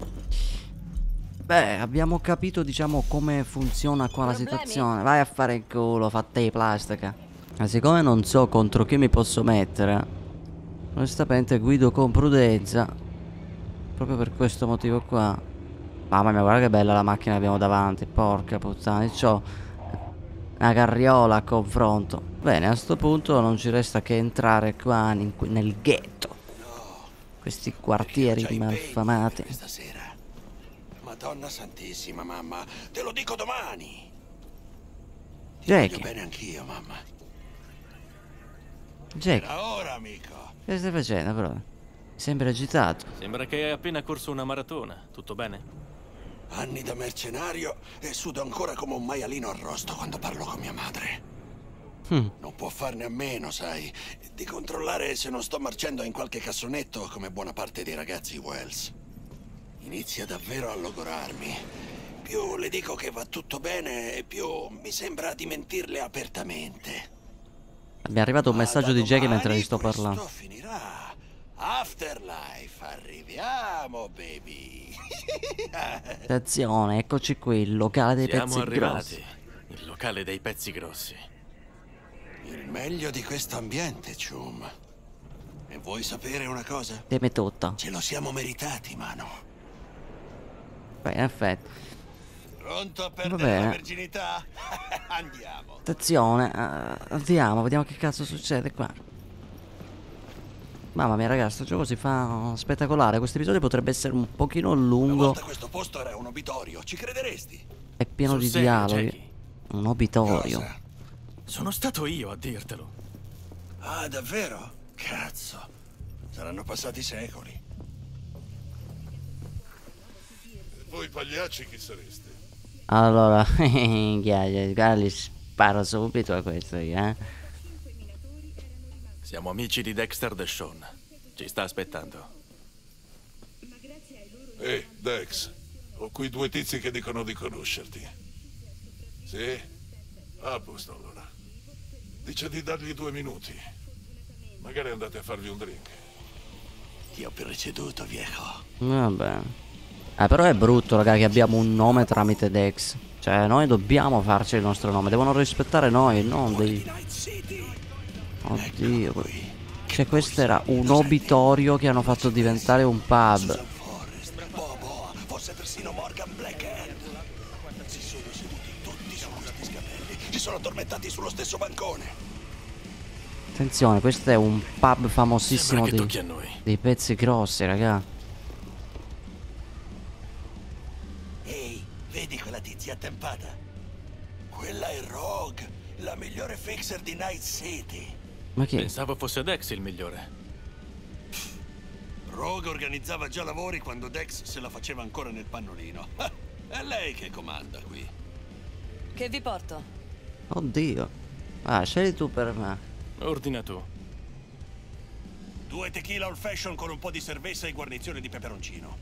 Beh, abbiamo capito, diciamo, come funziona qua la situazione. Vai a fare il culo, fatta di plastica. Ma siccome non so contro chi mi posso mettere, onestamente guido con prudenza. Proprio per questo motivo qua. Mamma mia, guarda che bella la macchina che abbiamo davanti. Porca puttana, c'ho una carriola a confronto. Bene, a sto punto non ci resta che entrare qua nel ghetto. Questi quartieri malfamati. Stasera. Madonna santissima, mamma. Te lo dico domani. Ti voglio bene anch'io, mamma. Jack. Era ora, amico. Che stai facendo, però? Mi sembra agitato. Sembra che hai appena corso una maratona. Tutto bene? Anni da mercenario e sudo ancora come un maialino arrosto quando parlo con mia madre. Non può farne a meno, sai, di controllare se non sto marcendo in qualche cassonetto come buona parte dei ragazzi Wells. Inizia davvero a logorarmi. Più le dico che va tutto bene, più mi sembra di mentirle apertamente. Mi è arrivato un messaggio di Jackie mentre gli sto parlando. Questo finirà. Afterlife, arriviamo, baby. Attenzione, eccoci qui, il locale dei Siamo pezzi arrivati. grossi. Il locale dei pezzi grossi. Il meglio di questo ambiente, Chum. E vuoi sapere una cosa? Teme tutto. Ce lo siamo meritati, mano. Beh, in effetti. Pronto a Va perdere bene. la virginità? Andiamo. Attenzione, andiamo, vediamo che cazzo succede qua. Mamma mia, ragazzi, sto gioco si fa spettacolare. Questo episodio potrebbe essere un pochino Una lungo. volta questo posto era un obitorio, ci crederesti? È pieno Sul di serio, dialoghi. Jackie? Un obitorio. Cosa? Sono stato io a dirtelo. Ah, davvero? Cazzo. Saranno passati secoli. Voi pagliacci chi sareste? Allora, guarda, li sparo subito a questo io, eh. Siamo amici di Dexter Deshawn. Ci sta aspettando. Dex, ho qui due tizi che dicono di conoscerti. Sì? A posto allora. Dice di dargli 2 minuti. Magari andate a farvi un drink. Ti ho preceduto, viejo. Vabbè. Però è brutto, raga, che abbiamo un nome tramite Dex. Cioè, noi dobbiamo farci il nostro nome. Devono rispettare noi, non dei... Oddio. Cioè, questo era un obitorio che hanno fatto diventare un pub. Bobo, forse persino Morgan Blackhead. Si sono seduti tutti su questi scapelli. Si sono addormentati sullo stesso bancone. Attenzione, questo è un pub famosissimo Sembra che tocchi a noi. dei pezzi grossi, raga. Ehi, vedi quella tizia attempata? Quella è Rogue, la migliore fixer di Night City. Ma che? Pensavo fosse Dex il migliore. Rogue organizzava già lavori quando Dex se la faceva ancora nel pannolino. È lei che comanda qui. Che vi porto? Oddio. Ah, scegli tu per me. Ordina tu. 2 tequila old fashion con un po' di cerveza e guarnizione di peperoncino.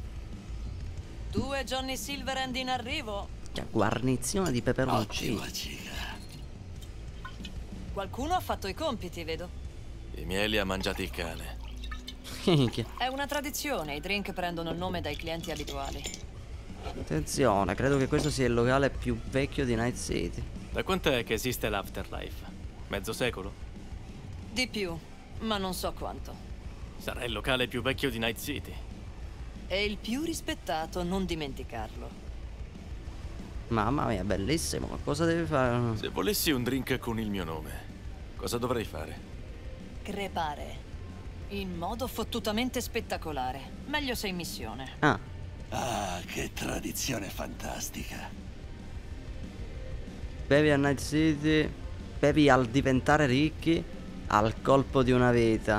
2 Johnny Silverhand in arrivo. Guarnizione di peperoncino. Qualcuno ha fatto i compiti, vedo. I miei li ha mangiati il cane. È una tradizione, i drink prendono il nome dai clienti abituali. Attenzione, credo che questo sia il locale più vecchio di Night City. Da quant'è che esiste l'Afterlife? Mezzo secolo? Di più, ma non so quanto. Sarà il locale più vecchio di Night City. E il più rispettato, non dimenticarlo. Mamma mia, bellissimo. Ma cosa deve fare? Se volessi un drink con il mio nome, cosa dovrei fare? Crepare. In modo fottutamente spettacolare. Meglio se in missione. Ah, che tradizione fantastica. Bevi a Night City, bevi al diventare ricchi, al colpo di una vita.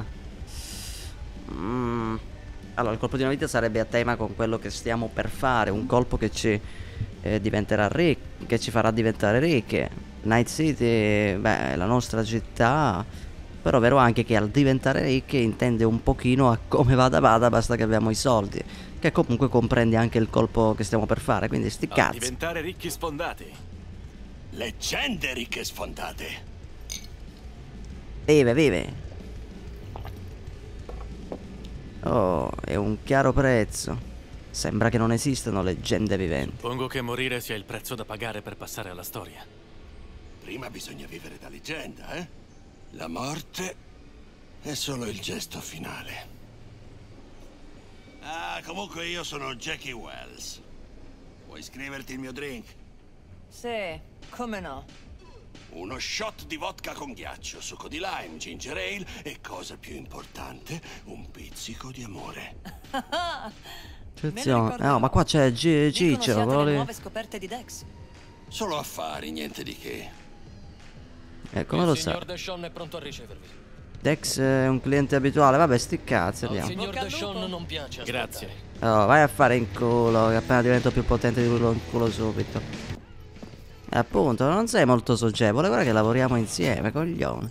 Allora, il colpo di una vita sarebbe a tema con quello che stiamo per fare, un colpo che ci diventerà ricchi, che ci farà diventare ricchi. Night City, beh, è la nostra città, però è vero anche che al diventare ricchi intende un pochino a come vada, basta che abbiamo i soldi, che comunque comprende anche il colpo che stiamo per fare, quindi sti cazzi. Diventare ricchi sfondati. Leggende ricche sfondate. Vive. Oh, è un chiaro prezzo. Sembra che non esistano leggende viventi. Suppongo che morire sia il prezzo da pagare per passare alla storia. Prima bisogna vivere da leggenda, eh? La morte è solo il gesto finale. Ah, comunque io sono Jackie Wells. Vuoi scriverti il mio drink? Sì, come no? Uno shot di vodka con ghiaccio, succo di lime, ginger ale e, cosa più importante, un pizzico di amore. Attenzione. No, ma qua c'è Ciccio, quello lì. Nuove scoperte di Dex. Solo affari, niente di che. Come lo sa? Il signor Deshawn è pronto a ricevervi. Dex è un cliente abituale. Vabbè, sti cazzi, Al andiamo. signor Deshawn non piace. Grazie. Oh, vai a fare in culo, che appena divento più potente di lui lo inculo subito. E appunto, non sei molto socievole, guarda che lavoriamo insieme, coglione.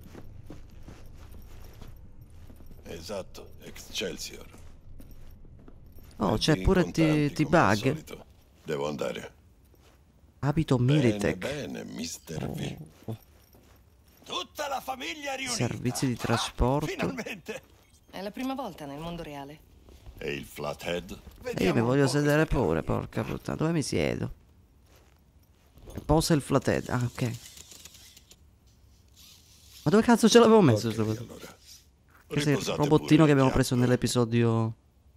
Esatto, Excelsior. Oh, c'è pure T-Bug. Devo andare. Abito Militech. Bene, Mr. V. Tutta la famiglia riunita. Servizi di trasporto. Finalmente. È la prima volta nel mondo reale. E il Flathead? E io mi voglio sedere pure, porca puttana. Dove mi siedo? Posa il Flathead. Ah, ok. Ma dove cazzo ce l'avevo messo? Okay, questo è il robottino che abbiamo preso nell'episodio.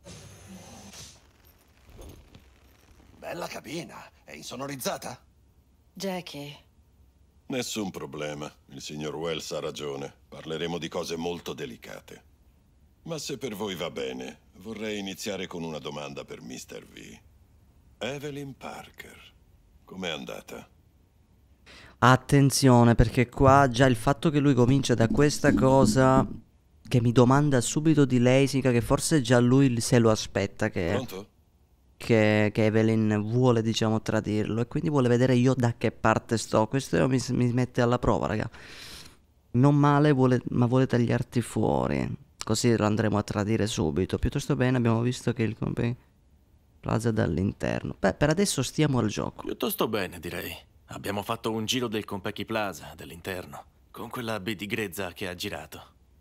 Bella cabina. È insonorizzata? Jackie. Nessun problema. Il signor Wells ha ragione. Parleremo di cose molto delicate. Ma se per voi va bene, vorrei iniziare con una domanda per Mr. V. Evelyn Parker. Com'è andata? Attenzione, perché qua già il fatto che lui comincia da questa cosa, che mi domanda subito di lei, significa che forse già lui se lo aspetta Pronto? che Evelyn vuole, diciamo, tradirlo, e quindi vuole vedere io da che parte sto. Questo mi mette alla prova, raga. Non male, ma vuole tagliarti fuori, così lo andremo a tradire subito. Piuttosto bene, abbiamo visto che il Plaza dall'interno. Beh, per adesso stiamo al gioco. Piuttosto bene, direi. Abbiamo fatto un giro del Compeki Plaza dall'interno, con quella B di grezza che ha girato.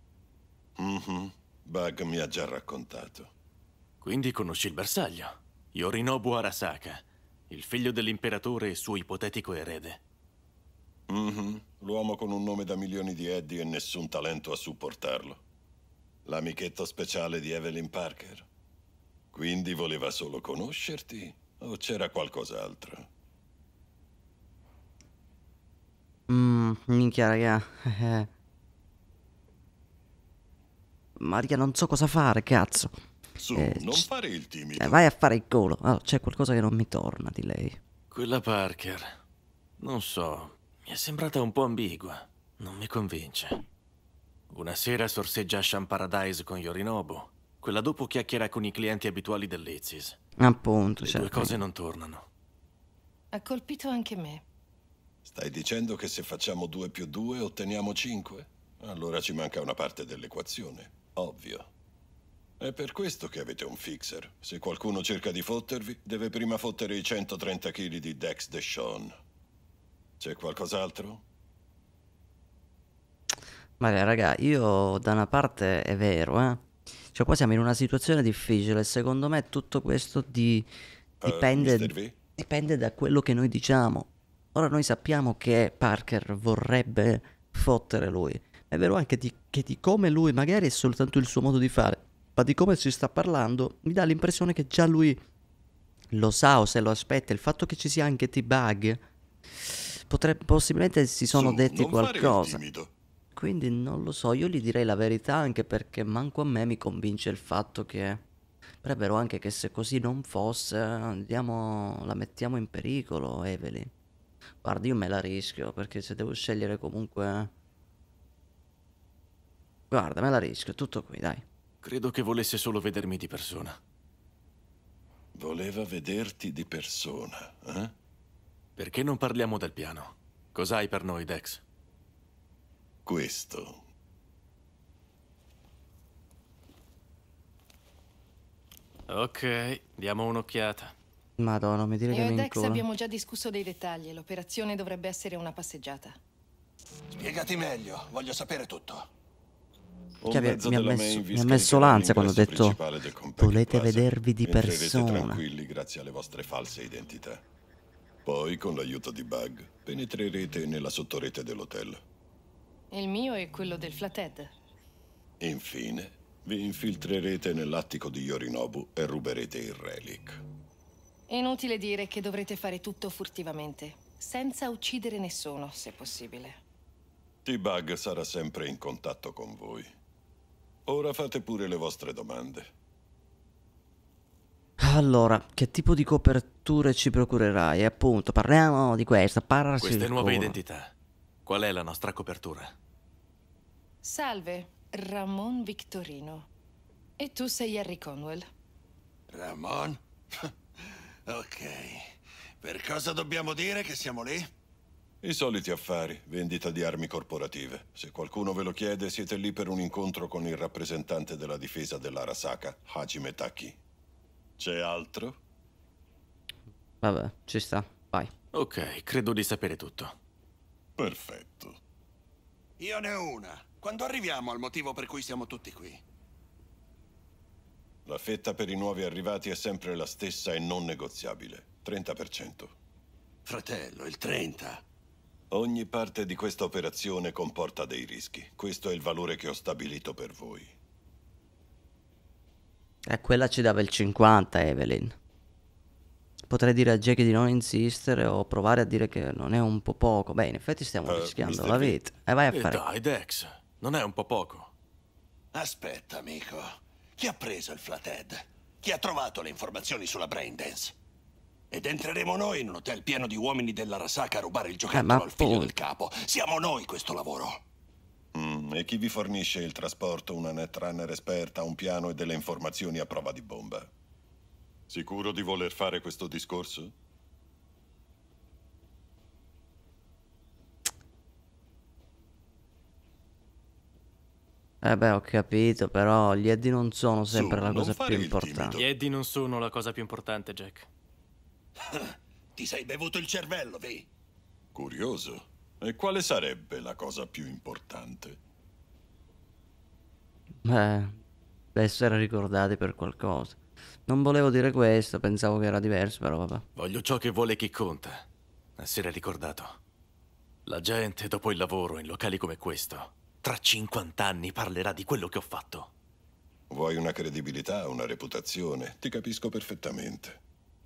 Bug mi ha già raccontato. Quindi conosci il bersaglio. Yorinobu Arasaka, il figlio dell'imperatore e suo ipotetico erede. L'uomo con un nome da milioni di Eddie e nessun talento a supportarlo. L'amichetto speciale di Evelyn Parker. Quindi voleva solo conoscerti? O c'era qualcos'altro? Minchia, raga. Maria, non so cosa fare, cazzo. Su, non fare il timido. Vai a fare il culo. Allora, c'è qualcosa che non mi torna di lei. Quella Parker, non so, mi è sembrata un po' ambigua. Non mi convince. Una sera sorseggia a Sham Paradise con Yorinobu. Quella dopo chiacchiera con i clienti abituali dell'Izzis. Appunto, Le due cose non tornano. Ha colpito anche me. Stai dicendo che se facciamo 2 più 2 otteniamo 5? Allora ci manca una parte dell'equazione. Ovvio. È per questo che avete un fixer. Se qualcuno cerca di fottervi, deve prima fottere i 130 kg di Dex Deshawn. C'è qualcos'altro? Ma raga, io da una parte è vero, cioè qua siamo in una situazione difficile. Secondo me tutto questo dipende da quello che noi diciamo. Ora noi sappiamo che Parker vorrebbe fottere lui. È vero anche che di come lui, magari è soltanto il suo modo di fare, ma di come si sta parlando, mi dà l'impressione che già lui lo sa o se lo aspetta. Il fatto che ci sia anche T-Bug, possibilmente si sono detti qualcosa. Quindi non lo so, io gli direi la verità, anche perché manco a me mi convince il fatto che... Però è vero anche che se così non fosse, la mettiamo in pericolo, Evelyn. Guarda, io me la rischio, perché se devo scegliere comunque... Guarda, me la rischio, tutto qui, dai. Credo che volesse solo vedermi di persona. Voleva vederti di persona, eh? Perché non parliamo del piano? Cos'hai per noi, Dex? Questo. Ok, diamo un'occhiata. Madonna, non mi dire che Io e mi Dex incolla. abbiamo già discusso dei dettagli e l'operazione dovrebbe essere una passeggiata. Spiegati meglio, voglio sapere tutto. Che mi ha messo l'ansia quando ho detto volete vedervi di persona. Tranquilli grazie alle vostre false identità. Poi, con l'aiuto di Bug, penetrerete nella sottorete dell'hotel. Il mio e quello del Flathead. Infine, vi infiltrerete nell'attico di Yorinobu e ruberete il relic. Inutile dire che dovrete fare tutto furtivamente, senza uccidere nessuno, se possibile. T-Bug sarà sempre in contatto con voi. Ora fate pure le vostre domande. Allora, che tipo di coperture ci procurerai? Appunto, parliamo di questo, parlarsi Queste il nuove culo. identità. Qual è la nostra copertura? Salve, Ramon Victorino. E tu sei Harry Conwell. Ramon? Ok. Per cosa dobbiamo dire che siamo lì? I soliti affari, vendita di armi corporative. Se qualcuno ve lo chiede, siete lì per un incontro con il rappresentante della difesa dell'Arasaka, Hajime Taki. C'è altro? Vabbè, ci sta, vai. Ok, credo di sapere tutto. Perfetto. Io ne ho una. Quando arriviamo al motivo per cui siamo tutti qui? La fetta per i nuovi arrivati è sempre la stessa e non negoziabile. 30%. Fratello, il 30%. Ogni parte di questa operazione comporta dei rischi. Questo è il valore che ho stabilito per voi. Quella ci dava il 50, Evelyn. Potrei dire a Jackie di non insistere o provare a dire che non è un po' poco. Beh, in effetti stiamo rischiando Mr. la V. vita. E vai a fare. Dai, Dex, non è un po' poco. Aspetta, amico. Chi ha preso il Flathead? Chi ha trovato le informazioni sulla Braindance? Ed entreremo noi in un hotel pieno di uomini dell'Arasaka a rubare il giocattolo al figlio del capo. Siamo noi questo lavoro. E chi vi fornisce il trasporto, una netrunner esperta, un piano e delle informazioni a prova di bomba? Sicuro di voler fare questo discorso? Beh, ho capito, però gli Eddie non sono sempre la cosa più importante. Gli Eddie non sono la cosa più importante, Jack. Ti sei bevuto il cervello, Vi? Curioso. E quale sarebbe la cosa più importante? Essere ricordati per qualcosa. Non volevo dire questo, pensavo che era diverso, però vabbè. Voglio ciò che vuole chi conta. Essere ricordato. La gente, dopo il lavoro, in locali come questo, tra 50 anni parlerà di quello che ho fatto. Vuoi una credibilità, una reputazione? Ti capisco perfettamente.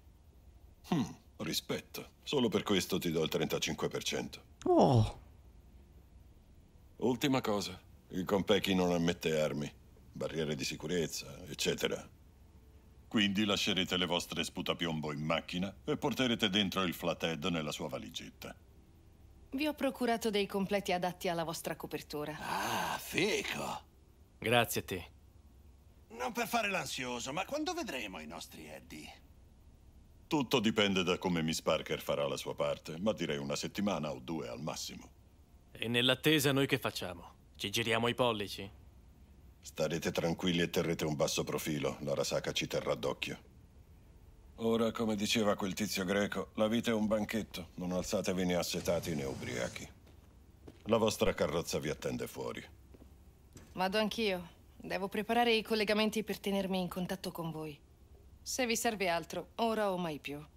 Rispetto. Solo per questo ti do il 35%. Oh. Ultima cosa. Il Konpeki non ammette armi, barriere di sicurezza, eccetera. Quindi lascerete le vostre sputapiombo in macchina e porterete dentro il Flathead nella sua valigetta. Vi ho procurato dei completi adatti alla vostra copertura. Ah, fico. Grazie a te. Non per fare l'ansioso, ma quando vedremo i nostri Eddie? Tutto dipende da come Miss Parker farà la sua parte, ma direi una settimana o 2 al massimo. E nell'attesa noi che facciamo? Ci giriamo i pollici? Starete tranquilli e terrete un basso profilo, l'Arasaka ci terrà d'occhio. Ora, come diceva quel tizio greco, la vita è un banchetto, non alzatevi né assetati né ubriachi. La vostra carrozza vi attende fuori. Vado anch'io. Devo preparare i collegamenti per tenermi in contatto con voi. Se vi serve altro, ora o mai più.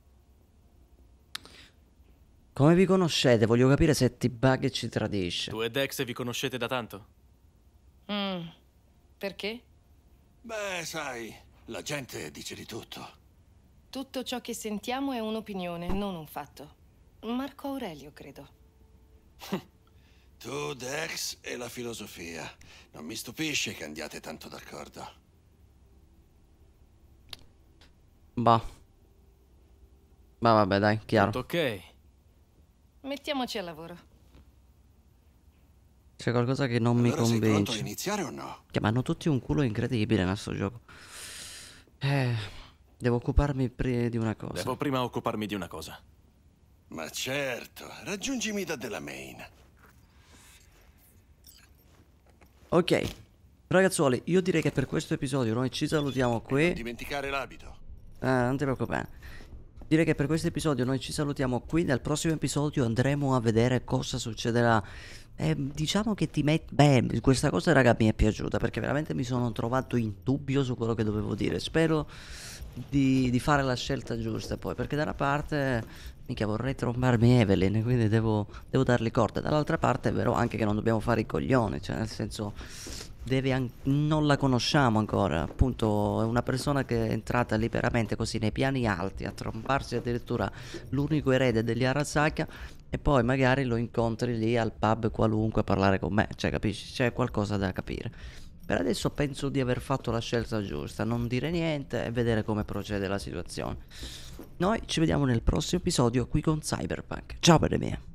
Come vi conoscete? Voglio capire se T-Bug ci tradisce. Tu e Dex vi conoscete da tanto? Perché? Beh, sai, la gente dice di tutto. Tutto ciò che sentiamo è un'opinione, non un fatto. Marco Aurelio, credo. Tu, Dex e la filosofia. Non mi stupisce che andiate tanto d'accordo. Bah. Ma vabbè, dai, chiaro. Tutto ok. Mettiamoci al lavoro. C'è qualcosa che non mi Allora sei pronto a convince. iniziare o no? Che hanno tutti un culo incredibile nel sto gioco. Devo occuparmi di una cosa. Devo prima occuparmi di una cosa. Ma certo, raggiungimi da Delamain. Ok, ragazzuoli, io direi che per questo episodio noi ci salutiamo qui. Non dimenticare l'abito. Non ti preoccupare. Direi che per questo episodio noi ci salutiamo qui. Nel prossimo episodio andremo a vedere cosa succederà. Diciamo che beh, questa cosa raga mi è piaciuta, perché veramente mi sono trovato in dubbio su quello che dovevo dire. Spero di fare la scelta giusta poi, perché da una parte mica vorrei trombarmi Evelyn, quindi devo dargli corda. Dall'altra parte è vero anche che non dobbiamo fare i coglioni, cioè nel senso non la conosciamo ancora, appunto è una persona che è entrata liberamente così nei piani alti a trombarsi addirittura l'unico erede degli Arasaka, e poi magari lo incontri lì al pub qualunque a parlare con me, cioè capisci, c'è qualcosa da capire. Per adesso penso di aver fatto la scelta giusta, non dire niente e vedere come procede la situazione. Noi ci vediamo nel prossimo episodio qui con Cyberpunk. Ciao belli miei.